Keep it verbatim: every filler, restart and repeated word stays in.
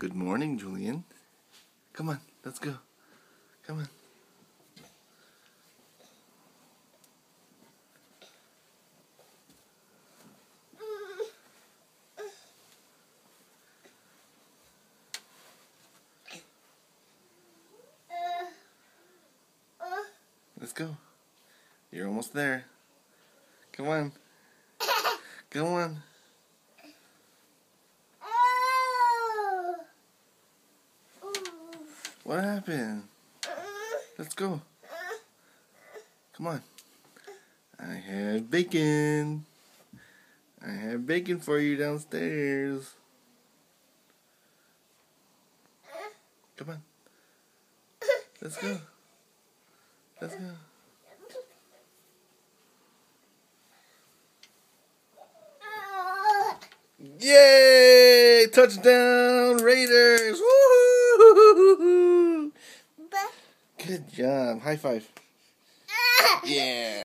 Good morning, Julian. Come on, let's go. Come on. Let's go. You're almost there. Come on. Come on. What happened? Let's go. Come on. I have bacon. I have bacon for you downstairs. Come on. Let's go. Let's go. Yay! Touchdown, Raiders! Woo! Good job. High five. Yeah.